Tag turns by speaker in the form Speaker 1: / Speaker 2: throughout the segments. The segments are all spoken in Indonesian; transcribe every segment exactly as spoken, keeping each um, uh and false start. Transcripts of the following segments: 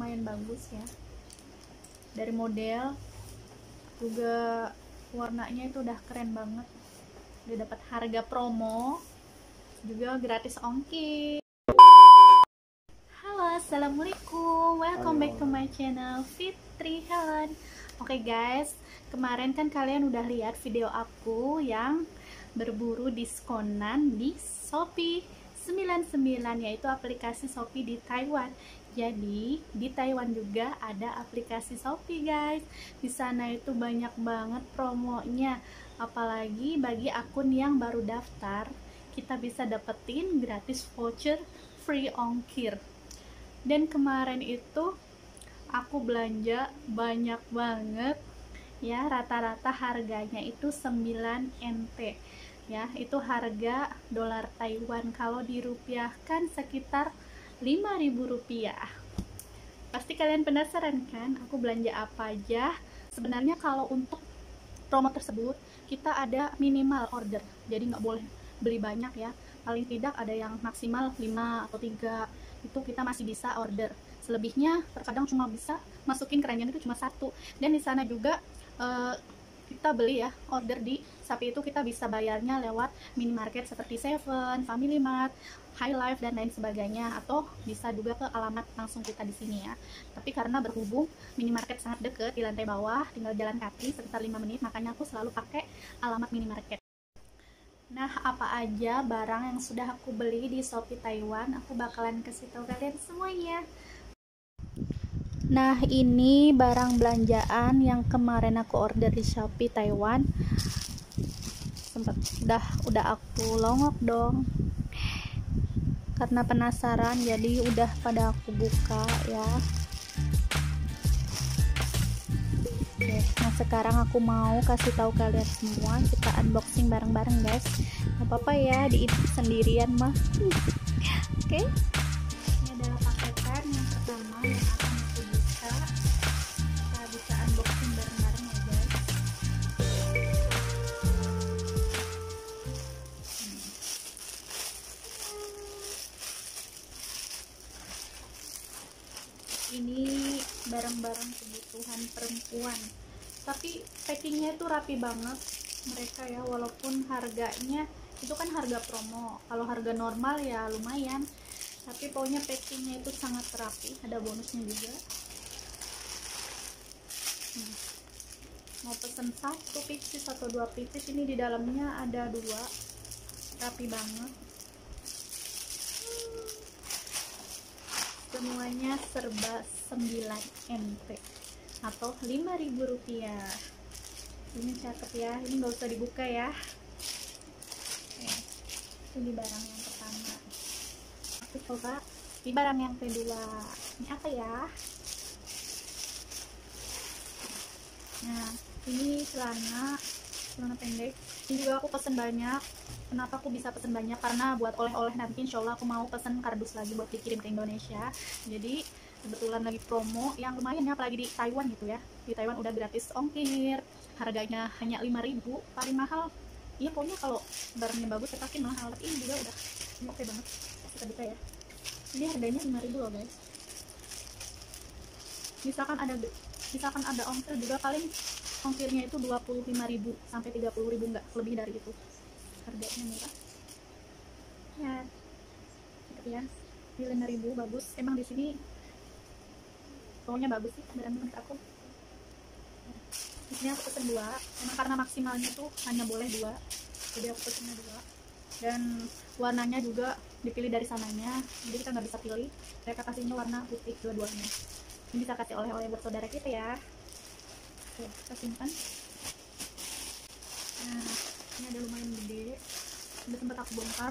Speaker 1: lumayan bagus ya, dari model juga warnanya itu udah keren banget. Udah dapat harga promo, juga gratis ongkir. Halo, assalamualaikum, welcome back to my channel Fitri Helen. Oke okay guys, kemarin kan kalian udah lihat video aku yang berburu diskonan di Shopee sembilan puluh sembilan, yaitu aplikasi Shopee di Taiwan. Jadi di Taiwan juga ada aplikasi Shopee guys. Di sana itu banyak banget promonya, apalagi bagi akun yang baru daftar, kita bisa dapetin gratis voucher free ongkir. Dan kemarin itu aku belanja banyak banget ya, rata-rata harganya itu sembilan N T ya, itu harga dolar Taiwan. Kalau dirupiahkan sekitar lima ribu rupiah. Pasti kalian penasaran kan aku belanja apa aja. Sebenarnya kalau untuk promo tersebut kita ada minimal order, jadi nggak boleh beli banyak ya, paling tidak ada yang maksimal lima atau tiga, itu kita masih bisa order. Selebihnya terkadang cuma bisa masukin keranjang itu cuma satu. Dan di sana juga eh, kita beli ya, order di Shopee itu kita bisa bayarnya lewat minimarket seperti Seven, Family Mart, High Life dan lain sebagainya, atau bisa juga ke alamat langsung kita di sini ya. Tapi karena berhubung minimarket sangat deket di lantai bawah, tinggal jalan kaki sekitar lima menit, makanya aku selalu pakai alamat minimarket. Nah, apa aja barang yang sudah aku beli di Shopee Taiwan, aku bakalan kasih tahu kalian semuanya. Nah, ini barang belanjaan yang kemarin aku order di Shopee Taiwan. Sempat udah udah aku longok dong, karena penasaran, jadi udah pada aku buka ya. Oke, nah sekarang aku mau kasih tahu kalian semua, kita unboxing bareng-bareng guys. Gak apa-apa ya di sendirian mah. Oke, ini adalah paketan yang pertama yang akan aku buka. Kita bisa unboxing bareng-bareng ya guys. Ini barang-barang kebutuhan perempuan, tapi packingnya itu rapi banget mereka ya, walaupun harganya itu kan harga promo. Kalau harga normal ya lumayan, tapi pokoknya packingnya itu sangat rapi. Ada bonusnya juga. hmm. Mau pesen satu pieces atau dua pieces, ini di dalamnya ada dua, rapi banget. Semuanya serba sembilan N T atau lima ribu rupiah. Ini cakep ya, ini nggak usah dibuka ya. Oke, ini barang yang pertama. Aku coba di barang yang kedua. Ini apa ya? Nah, ini celana celana pendek. Ini juga aku pesen banyak. Kenapa aku bisa pesen banyak? Karena buat oleh-oleh nanti insya Allah aku mau pesen kardus lagi buat dikirim ke Indonesia. Jadi kebetulan lagi promo yang lumayan ya, apalagi di Taiwan gitu ya. Di Taiwan udah gratis ongkir, harganya hanya lima ribu, paling mahal. Iya, pokoknya kalau barangnya bagus ya pasti mahal, tapi ini juga udah ini oke banget. Kita buka ya. Ini harganya lima ribu loh guys. Misalkan ada misalkan ada ongkir juga, paling ongkirnya itu dua puluh lima ribu sampai tiga puluh ribu, nggak lebih dari itu. Harganya murah ya, gitu ya. Di lima ribu bagus, emang di sini pokoknya bagus sih barang menurut aku. Di sini aku pesen dua, emang karena maksimalnya tuh hanya boleh dua, jadi aku pesennya dua. Dan warnanya juga dipilih dari sananya, jadi kita nggak bisa pilih, mereka kasihnya warna putih dua-duanya. Ini bisa kasih oleh-oleh buat saudara kita ya. Oke, kita simpan. Nah, ini ada lumayan gede, udah sempat aku bongkar.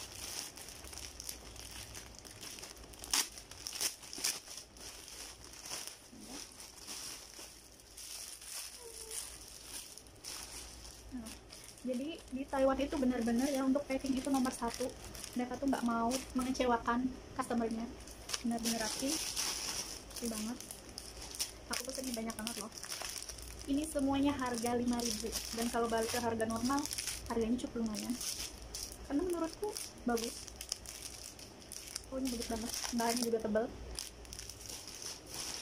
Speaker 1: Nah, jadi di Taiwan itu benar-benar ya, untuk packing itu nomor satu. Mereka tuh nggak mau mengecewakan customernya, benar-benar rapi, rapi banget. Aku pesennya banyak banget loh. Ini semuanya harga lima ribu, dan kalau balik ke harga normal harganya cukup lumayan, karena menurutku bagus. Oh, ini bagus banget, bahannya juga tebal.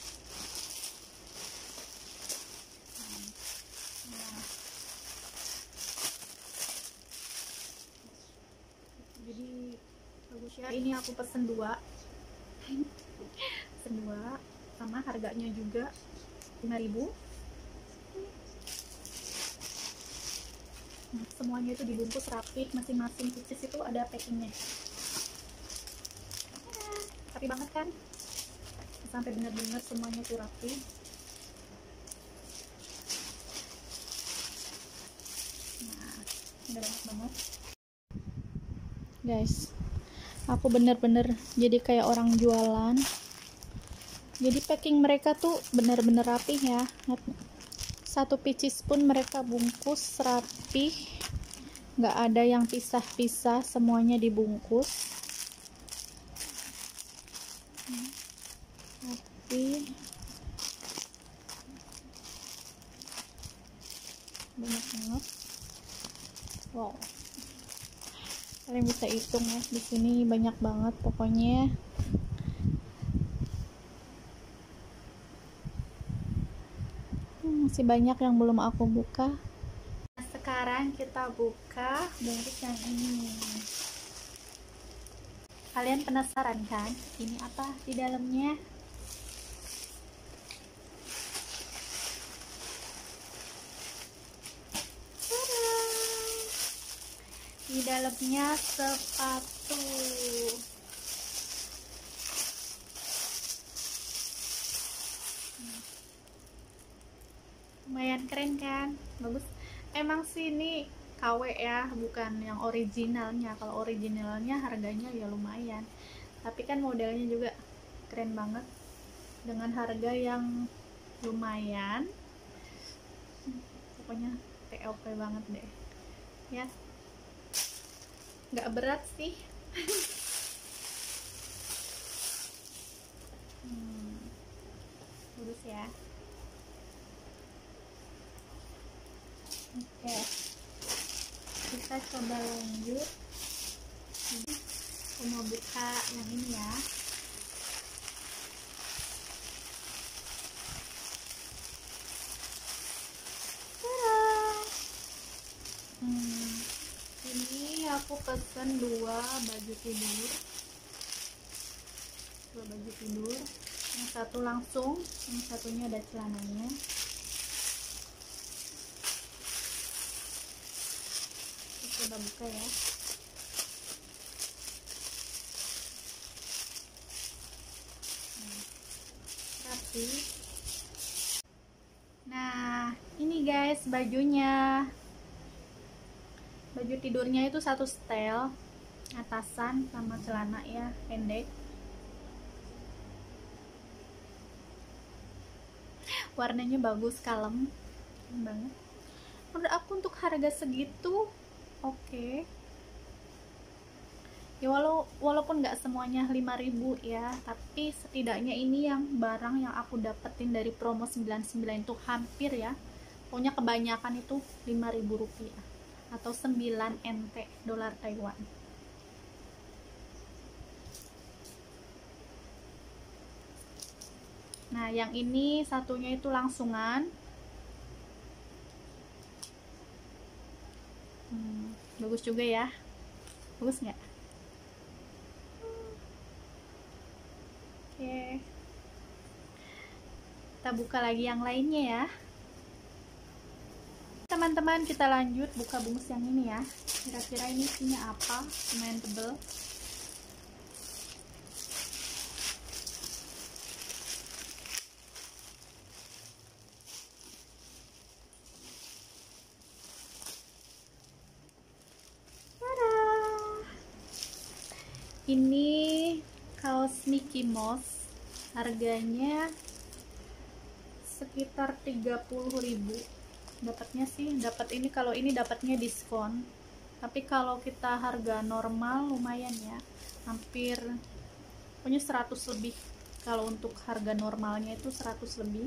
Speaker 1: Ya, ini aku pesen dua. Pesen dua, sama harganya juga lima ribu. Nah, semuanya itu dibungkus rapi, masing-masing pieces itu ada packingnya. Rapi banget kan? Sampai benar-benar semuanya tuh rapi. Nah, udah banyak banget. Guys, aku bener-bener jadi kayak orang jualan. Jadi packing mereka tuh bener-bener rapi ya. Satu pieces pun mereka bungkus rapi, nggak ada yang pisah-pisah, semuanya dibungkus rapi. Banyak banget. Wow, kalian bisa hitung ya, di sini banyak banget pokoknya. Hmm, masih banyak yang belum aku buka. Nah, sekarang kita buka bungkus yang ini. Kalian penasaran kan ini apa di dalamnya? Di dalamnya sepatu. Lumayan keren kan? Bagus. Emang sih ini K W ya, bukan yang originalnya. Kalau originalnya harganya ya lumayan, tapi kan modelnya juga keren banget dengan harga yang lumayan. Pokoknya T O P banget deh ya. Nggak berat sih. hmm, bagus ya. Oke, kita coba lanjut. Jadi aku mau buka yang ini ya. Hmm, ini aku pesan dua baju tidur. Dua baju tidur. Yang satu langsung, yang satunya ada celananya. Coba buka ya. Nah, rapi. Nah, ini guys bajunya. Baju tidurnya itu satu setel, atasan sama celana ya, pendek. Warnanya bagus, kalem banget. Menurut aku untuk harga segitu oke. Okay. Ya walau walaupun nggak semuanya lima ribu ya, tapi setidaknya ini yang barang yang aku dapetin dari promo sembilan puluh sembilan itu hampir ya. Pokoknya kebanyakan itu lima ribu rupiah atau sembilan N T, dolar Taiwan. Nah, yang ini satunya itu langsungan. Hmm, bagus juga ya. Bagus nggak? Oke, kita buka lagi yang lainnya ya teman-teman. Kita lanjut buka bungkus yang ini ya. Kira-kira ini isinya apa? Lumayan tebel. Ini kaos Mickey Mouse, harganya sekitar tiga puluh ribu. Dapatnya sih, dapat ini kalau ini dapatnya diskon. Tapi kalau kita harga normal lumayan ya. Hampir punya seratus lebih. Kalau untuk harga normalnya itu seratus lebih.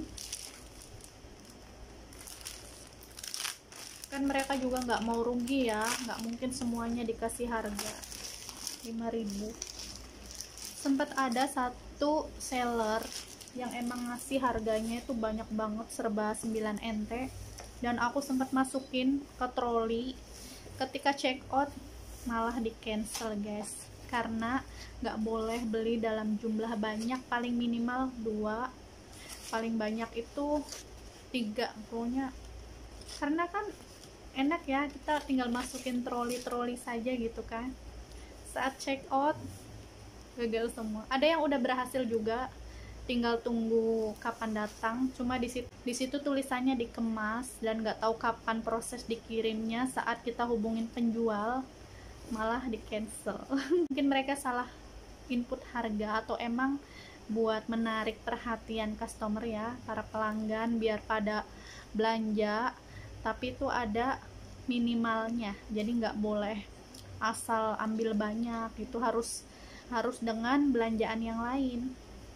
Speaker 1: Kan mereka juga nggak mau rugi ya, nggak mungkin semuanya dikasih harga lima ribu. Sempat ada satu seller yang emang ngasih harganya itu banyak banget, serba sembilan N T, dan aku sempat masukin ke troli. Ketika check out malah di cancel guys. karena nggak boleh beli dalam jumlah banyak, paling minimal dua, paling banyak itu tiga pokoknya, karena kan enak ya, kita tinggal masukin troli-troli saja gitu kan. Saat check out gagal semua. Ada yang udah berhasil juga, tinggal tunggu kapan datang. Cuma di situ, di situ tulisannya dikemas dan nggak tahu kapan proses dikirimnya. Saat kita hubungin penjual malah di cancel. Mungkin mereka salah input harga atau emang buat menarik perhatian customer ya, para pelanggan biar pada belanja, tapi itu ada minimalnya, jadi nggak boleh asal ambil banyak, itu harus harus dengan belanjaan yang lain.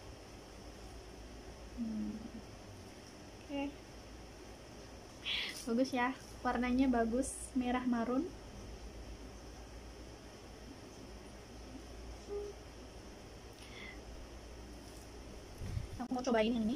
Speaker 1: hmm. Oke, okay. Bagus ya, warnanya bagus, merah marun. Aku mau cobain yang ini.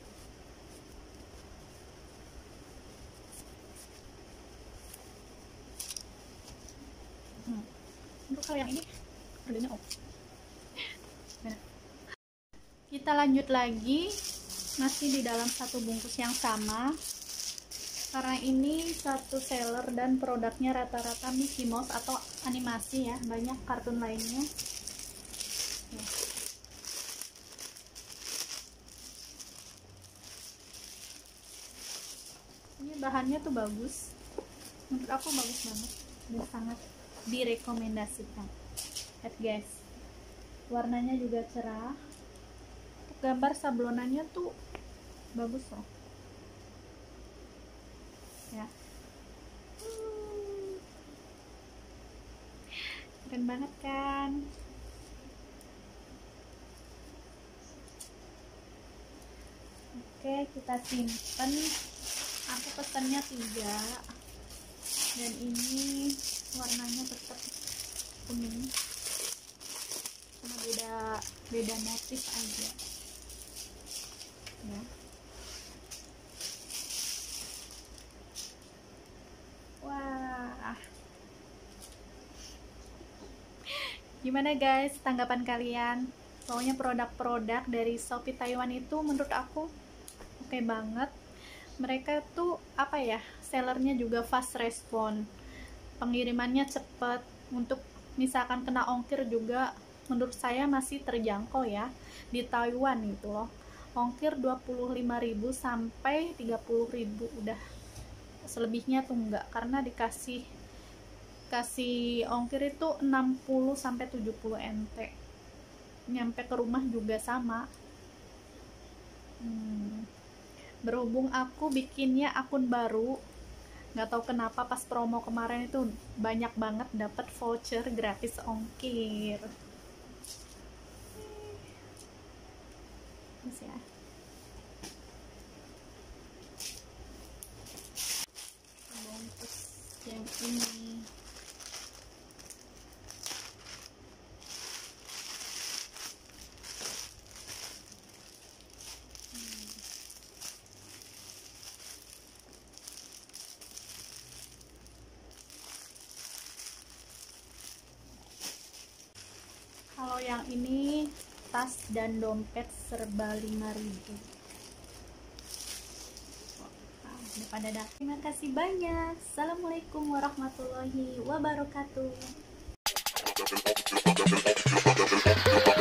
Speaker 1: Hmm. Untuk kalau yang ini harganya oh. Nah. Kita lanjut lagi, masih di dalam satu bungkus yang sama. Karena ini satu seller dan produknya rata-rata Mickey Mouse atau animasi ya, banyak kartun lainnya. Nah. Ini bahannya tuh bagus, menurut aku bagus banget dan sangat direkomendasikan. Lihat guys, warnanya juga cerah, gambar sablonannya tuh bagus loh ya. hmm. Keren banget kan. Oke, kita simpen. Aku pesannya tiga, dan ini warnanya tetap kuning, cuma beda beda motif aja ya. Wah, gimana guys tanggapan kalian? Pokoknya produk-produk dari Shopee Taiwan itu menurut aku oke okay banget. Mereka tuh apa ya, sellernya juga fast respon, pengirimannya cepat. Untuk misalkan kena ongkir juga menurut saya masih terjangkau ya, di Taiwan gitu loh, ongkir dua puluh lima ribu sampai tiga puluh ribu udah, selebihnya tuh enggak, karena dikasih kasih ongkir itu enam puluh sampai tujuh puluh N T, nyampe ke rumah juga sama. hmm. Berhubung aku bikinnya akun baru, nggak tahu kenapa pas promo kemarin itu banyak banget dapat voucher gratis ongkir. Terus ya, bungkus yang ini. Kalau yang ini tas dan dompet serba lima ribu. Nah, udah pada dah. Terima kasih banyak. Assalamualaikum warahmatullahi wabarakatuh.